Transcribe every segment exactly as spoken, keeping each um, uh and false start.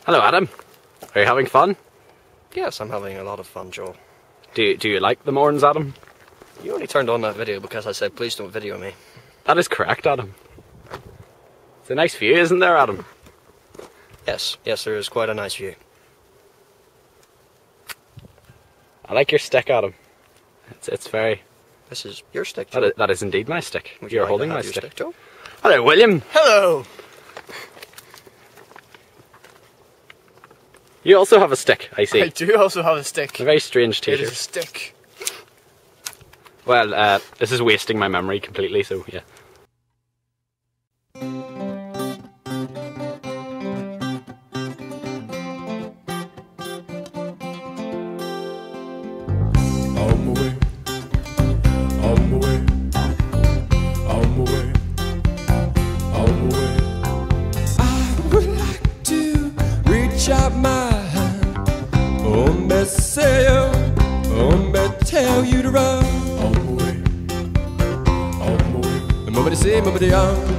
Hello, Adam. Are you having fun? Yes, I'm having a lot of fun, Joel. Do you, do you like the morns, Adam? You only turned on that video because I said, please don't video me. That is correct, Adam. It's a nice view, isn't there, Adam? Yes, yes, there is quite a nice view. I like your stick, Adam. It's it's very... This is your stick, Joel. That is, that is indeed my stick. Would You're you like holding to my have your stick. stick, Joel? Hello, William. Hello! You also have a stick, I see. I do also have a stick. A very strange It is t-shirt. a stick. Well, uh, this is wasting my memory completely, so yeah. On my way, on my way, on my way, on my way. I would like to reach out my hand, oh me say you, oh me tell you to run. On my way, on my way. Mama to say, mama to young.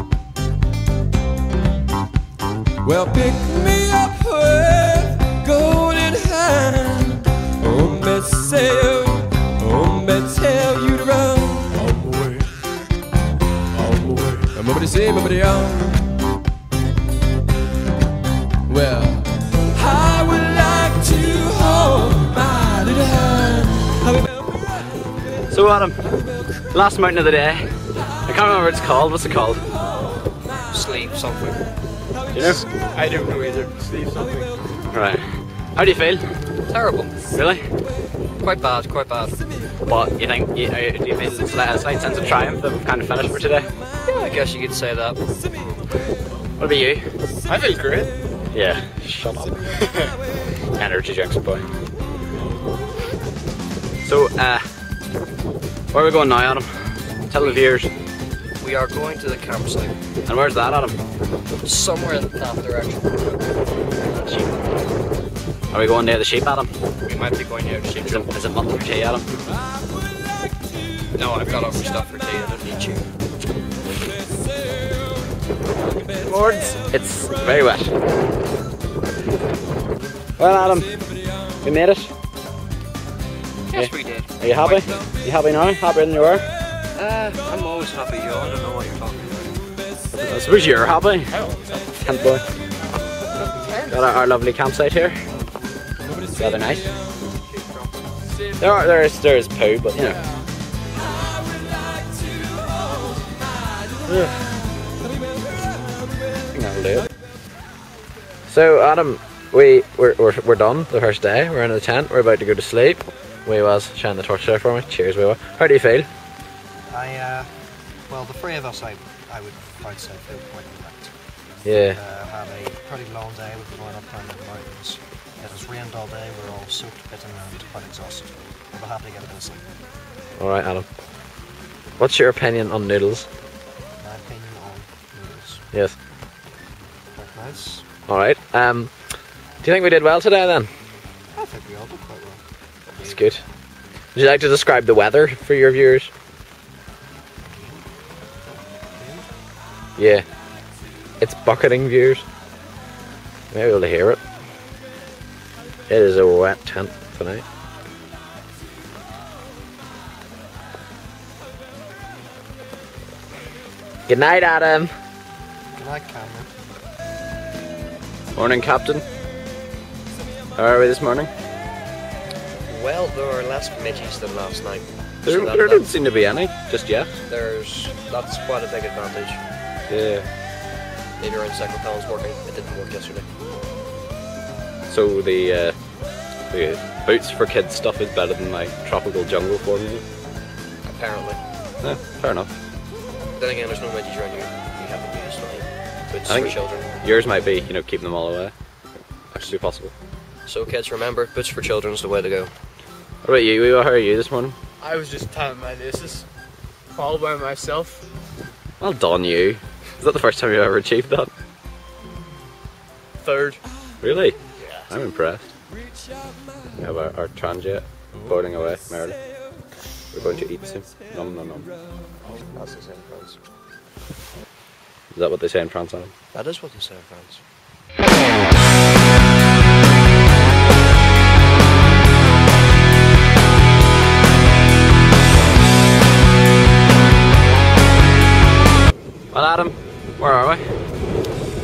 Well, pick me up with golden hand. Oh, me say you, oh, me tell you to run. On my way, on my way. I'm over to say, I'm over to young. Well, I would like to hold my little hand. So, Adam, last mountain of the day. I can't remember what it's called. What's it called? Sleep something. Do you know? I don't know either. Sleep something. Right. How do you feel? Terrible. Really? Quite bad, quite bad. But you think, you, uh, do you feel it's a slight sense of triumph that we've kind of finished for today? Yeah, I guess you could say that. What about you? I feel great. Yeah, shut up. Energy drinks, boy. So, uh, where are we going now, Adam? Tell the viewers. We are going to the campsite. And where's that, Adam? Somewhere in that direction. Are we going near the sheep, Adam? We might be going near the sheep. Is it, is it mutton for tea, Adam? No, I've got other stuff for tea. I don't need you. Lords, it's very wet. Well, Adam, we made it. Yes, Yeah. we did. Are you happy? You happy now? Happier than you were? Uh, I'm always happy, Joe. I don't know what you're talking about. I suppose you're happy. Can't boy. Got our, our lovely campsite here. Rather nice. There are there is there is poo, but you know. Ugh. I think that'll do it. So Adam, we we're, we're we're done the first day. We're in the tent. We're about to go to sleep. We was shining the torch there for me. Cheers, we were. How do you feel? I, uh, well, the three of us, I, I would quite say feel quite relaxed. Yeah. Uh, had a pretty long day. We've been going up climbing the mountains. It has rained all day. We're all soaked, bitten, and quite exhausted. We'll be happy to get a bit of sleep. All right, Adam. What's your opinion on noodles? My opinion on noodles. Yes. Quite nice. All right. Um, do you think we did well today then? I think we all did quite well. That's good. Would you like to describe the weather for your viewers? Yeah. It's bucketing, viewers. You may be able to hear it. It is a wet tent tonight. Good night, Adam. Good night, Cameron. Morning, Captain. How are we this morning? Well, there are less midges than last night. There, So that- there that- didn't seem to be any, just yet. There's, that's quite a big advantage. Yeah. Maybe our insect repellent's working. It didn't work yesterday. So the, uh, the boots for kids stuff is better than my tropical jungle formula? Apparently. Yeah, fair enough. Then again, there's no midges around you. You haven't used like boots I for think children. yours might be, you know, keeping them all away. That could be possible. So kids, remember, boots for children's the way to go. What about you? How are you this morning? I was just tying my laces. All by myself. Well done, you. Is that the first time you've ever achieved that? Third. Really? Yeah. I'm impressed. We have our, our transjet boarding away merrily. We're going to eat soon. Nom nom nom. That's the same France. Is that what they say in France, Adam? That is what they say in France.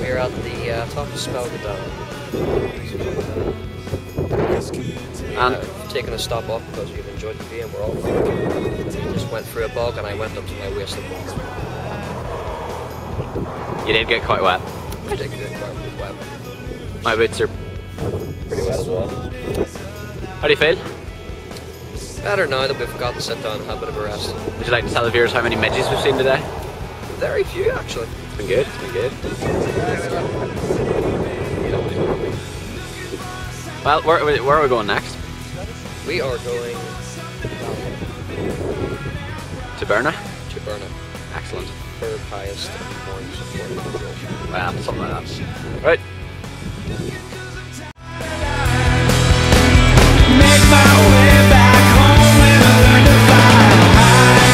we're at the uh, top of Spelgadon. And I've taken a stop off because we've enjoyed the view and we're all we just went through a bog and I went up to my waist of water. you did get quite wet. I did get quite wet. My boots are pretty wet as well. How do you feel? Better now that we've got to sit down and have a bit of a rest. Would you like to tell the viewers how many midges we've seen today? Very few actually. It's been good, it's been good. Well, where, where are we going next? We are going To Berna? to Burna, Excellent. third highest point support. Well, something like that. Right. Make my way back home and I learn to fly high.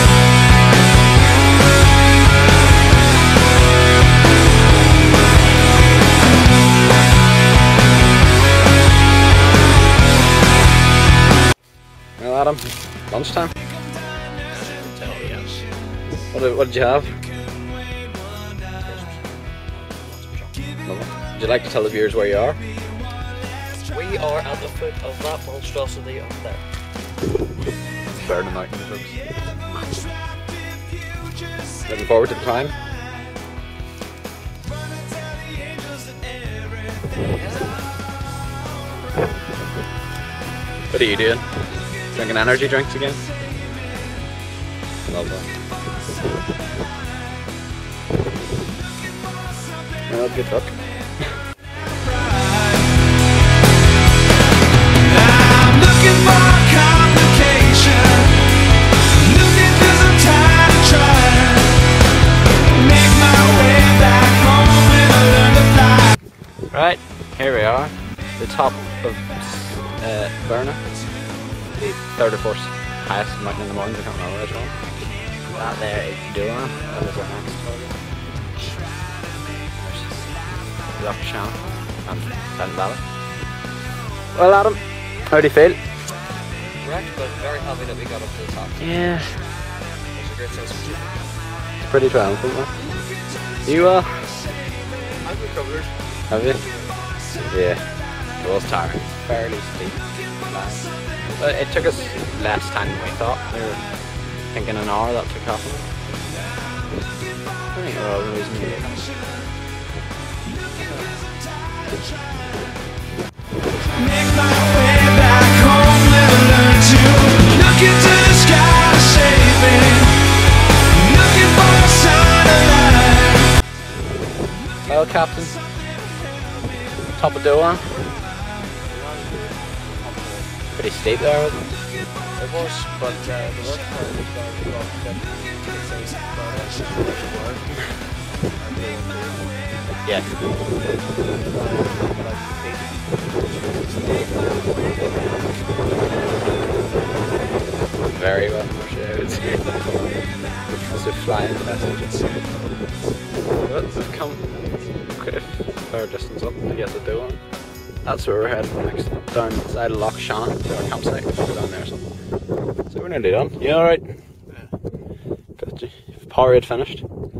Well, Adam, lunchtime. What did, what did you have? Lovely. Would you like to tell the viewers where you are? We are at the foot of that monstrosity up there. Burning Mountain, folks. Looking forward to the climb. What are you doing? Drinking energy drinks again? Love that. Well, good luck. I'm looking for complication, looking 'cause I'm tired of trying. Make my way back home and I learn to fly. Right, here we are. The top of uh, Berna. The third or fourth highest mountain in the morning, I can't remember which one. That there is Dulan. That is our next target. There's Rock Shan and Silent Valley. Well, Adam, how do you feel? Wrecked, but very happy that we got up to the top. Yeah, There's a great sense of achievement. it's pretty triumphant, man. You uh, I've recovered. have you? Yeah, it was tiring. Fairly steep climb. But it took us less time than we thought. We were thinking an hour, that took half an hour. I think we're all reasonably good. Make my way back home and I learn to look into the sky, saving, looking for a sign of life. Well, Captain, top of Doan. Pretty steep there, wasn't it? It was, but uh, the worst part was that we got that it's a work. Yeah. Very well appreciated. As if flying messages. But we've come quite a fair distance up to get the Doan. That's where we're heading next. Down the side of Loch Shannon to our campsite. We'll go down there or something. So we're nearly done. You alright? Yeah. Got you. Power had finished.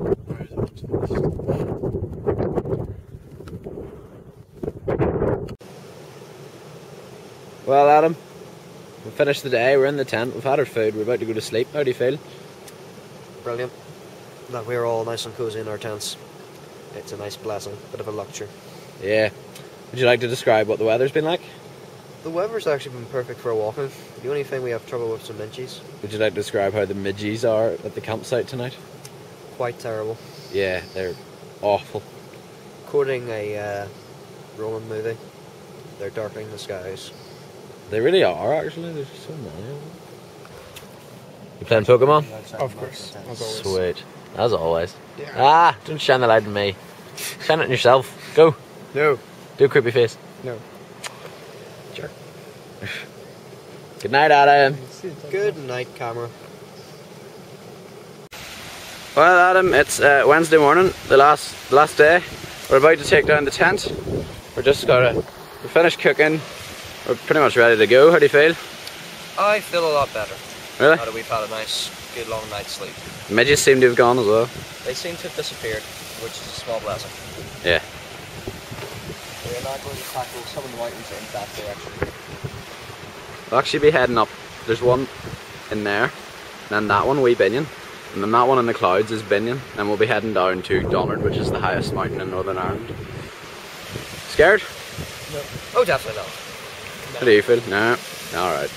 Well, Adam, we finished the day. We're in the tent. We've had our food. We're about to go to sleep. How do you feel? Brilliant. That we're all nice and cozy in our tents. It's a nice blessing, bit of a luxury. Yeah. Would you like to describe what the weather's been like? The weather's actually been perfect for walking. The only thing we have trouble with some midges. Would you like to describe how the midges are at the campsite tonight? Quite terrible. Yeah, they're awful. Quoting a uh, Roman movie, they're darkening the skies. They really are, actually. There's so many of them. You playing Pokemon? Of course, as always. Sweet. As always. Yeah. Ah, don't shine the light on me. Shine it on yourself. Go. No. Do a creepy face. No. Sure. Good night, Adam. Good night, camera. Well, Adam, it's uh, Wednesday morning, the last last day. We're about to take down the tent. We're just gonna we finished cooking. We're pretty much ready to go. How do you feel? I feel a lot better. Really? Now that we've had a nice, good long night's sleep. Midges seem to have gone as well. They seem to have disappeared, which is a small blessing. Yeah. now going to tackle some of the mountains in that direction. We'll actually be heading up. There's one in there, and then that one, Wee Binion, and then that one in the clouds is Binion. And we'll be heading down to Donard, which is the highest mountain in Northern Ireland. Scared? No. Oh, definitely not. How do you feel? No. Alright.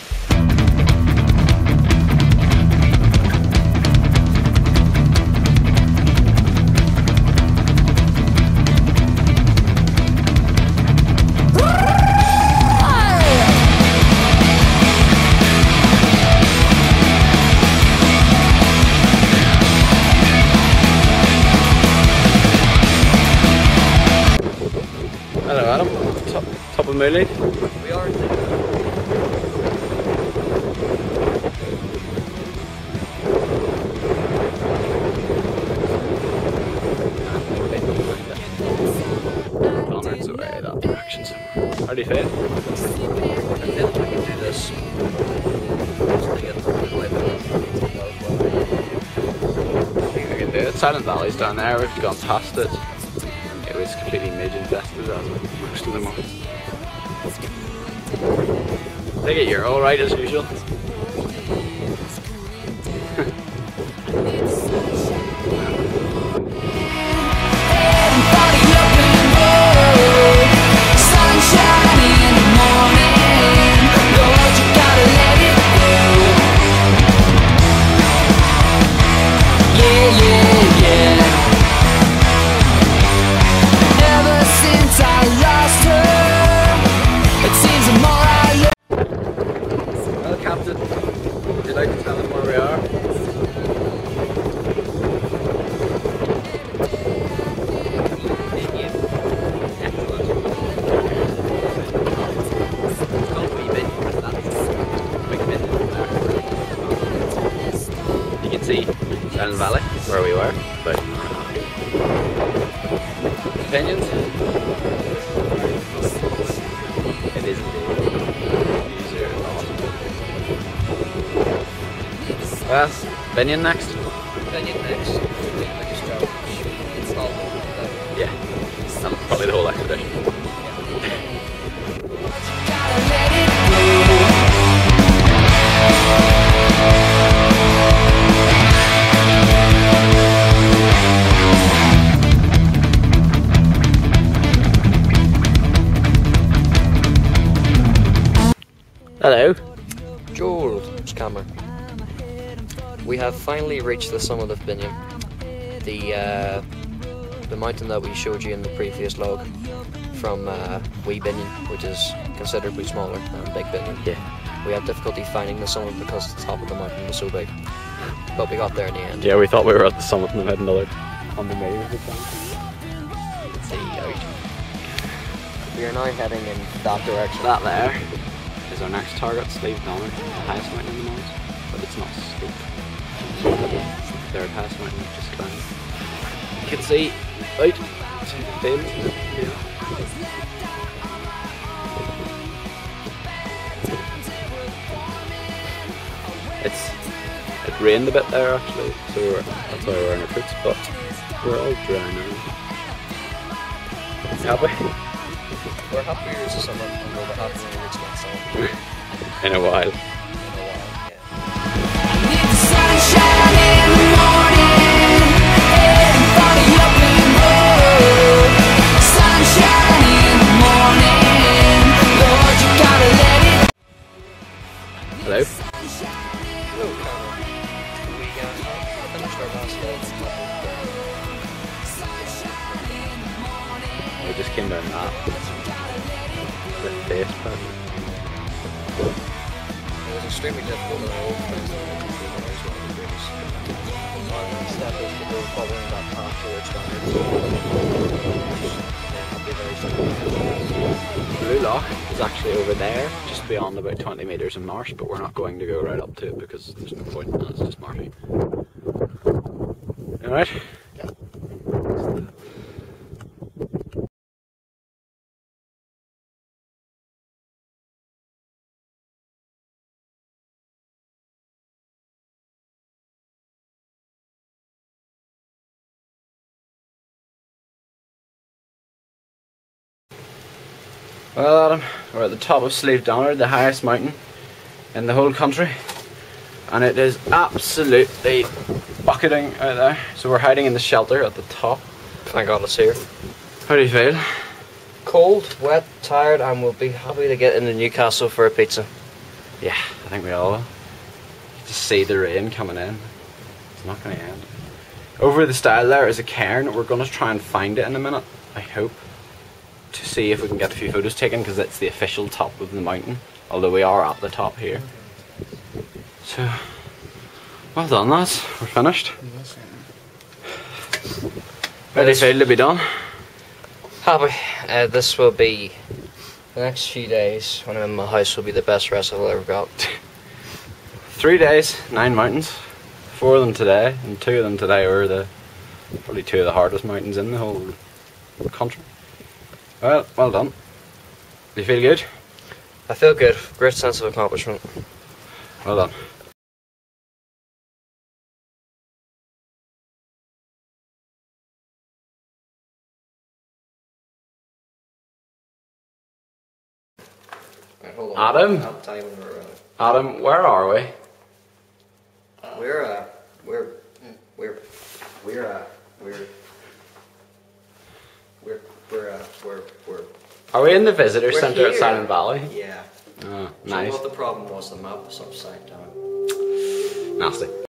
Hello Adam, top, top of Mooley. We are. Donard's away that direction somewhere. How do you feel? I feel like we can do this. Just to get the way back. I think we can do it. Silent Valley's down there, we've gone past it. It was completely midge infested as most of them are. Take it, you're alright as usual. Well, Captain, would you like to tell us where we are? You can see Silent Valley, where we were, but opinions? It is indeed. Well, Binion next? Binion next. Like a strap. Install them. Yeah, and probably the whole expedition. Hello. Joel, it's Cameron. We have finally reached the summit of Binion, the uh, the mountain that we showed you in the previous log from uh, Wee Binion, which is considerably smaller than Big Binion. Yeah. We had difficulty finding the summit because the top of the mountain was so big, but we got there in the end. Yeah, we thought we were at the summit and we had another on the main of the time. See out. We are now heading in that direction. That there is our next target, Slave Donard, the highest mountain in the Mars, but it's not steep. Third highest mountain, just climbing. You can see out to the field. Yeah. It's it rained a bit there actually, so we're, that's why we're wearing our boots, but we're all dry now. Happy? We're happier as a summer and we'll be happy when we reach next summer. In a while. In a while, yeah. Hello? Hello, Cameron. We uh, finished our last log. We just came down that. The face part. It was extremely difficult and I always placed it in the hours when the previous. One step is to go following that path towards Donard. And then I'll be very simple. Blue Loch is actually over there, just beyond about twenty metres of marsh, but we're not going to go right up to it because there's no point and it's just marshy. Alright? Yeah. Well, Adam, we're at the top of Sleeve Donard, the highest mountain in the whole country, and it is absolutely bucketing out there. So we're hiding in the shelter at the top. Thank God it's here. How do you feel? Cold, wet, tired, and we'll be happy to get into Newcastle for a pizza. Yeah, I think we all will. Just see the rain coming in. It's not going to end. Over the stile there is a cairn. We're going to try and find it in a minute, I hope, to see if we can get a few photos taken, because it's the official top of the mountain, although we are at the top here. So, well done lads, we're finished. How do you feel to be done? Happy. Uh, this will be, the next few days when I'm in my house will be the best rest I've ever got. Three days, nine mountains. Four of them today, and two of them today were the probably two of the hardest mountains in the whole country. Well, well done. Do you feel good? I feel good. Great sense of accomplishment. Well done. Right, hold on. Adam? I'll tell you when we're ready. Adam, where are we? We're uh, we're we're we're uh, we're we're we're uh, we're we're. Are we in the visitor We're centre at here. Silent Valley? Yeah. Oh, So nice. what the problem was, the map was upside down. Nasty.